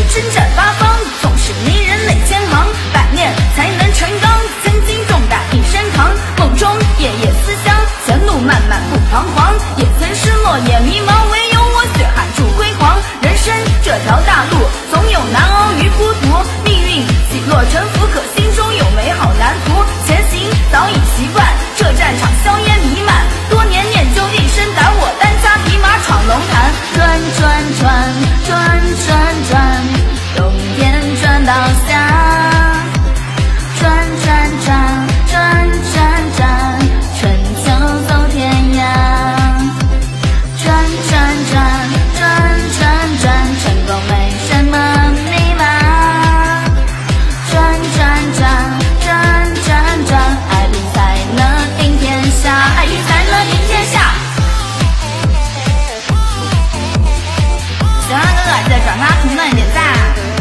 征战八方，总是迷人泪千行，百年才能成钢，曾经重担一身扛，梦中夜夜思乡，前路漫漫不彷徨，也曾失落也迷茫，唯有我血汗铸辉煌。人生这条大路，总有难熬与孤独，命运起落沉浮，可心中有美好蓝图，前行早已习惯，这战场硝烟弥漫，多年练就一身胆，我单枪匹马闯龙潭，转转转转转转，冬天转到夏，转转转转转转，春秋走天涯，转转转转转转，成功没什么密码，转转转转转转，爱拼才能赢天下，爱拼才能赢天下。喜欢的哥哥记得转发、评论、点赞。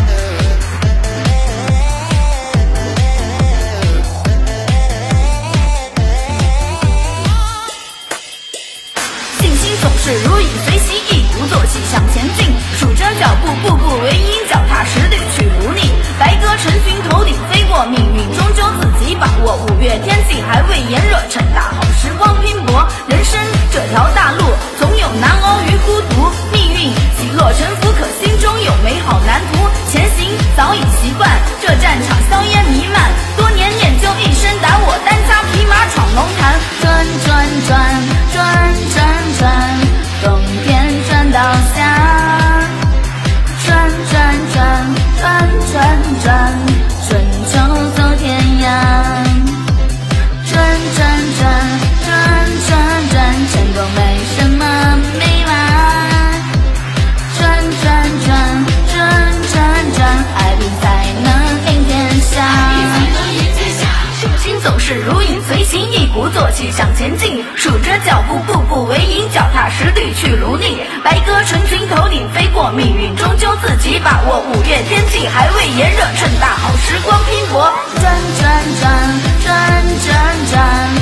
信心总是如影随形，一鼓作气向前进，数着脚步，步步为营，脚踏实地去如逆。白鸽成群头顶飞过，命运终究自己把握。五月天气还未炎热，趁大好时光拼搏。人生这条大路，总有难熬与孤独，命运起落沉浮，可心中有美好蓝图。前行早已习惯，这战场硝烟弥漫，多年练就一身胆，我单枪匹马闯龙潭，转转转转转转，冬天转到夏，转转转转转转，春秋走天涯，转转转转转转，成功没什么密码，转转转转转转，爱拼才能赢天下，信心总是如影随形，一鼓作气向前进，数着脚步，步步为营，脚踏实地去如逆。白鸽成群头顶飞过，命运终究自己把握。五月天气还未炎热，趁大好时光拼搏，转转转转转转。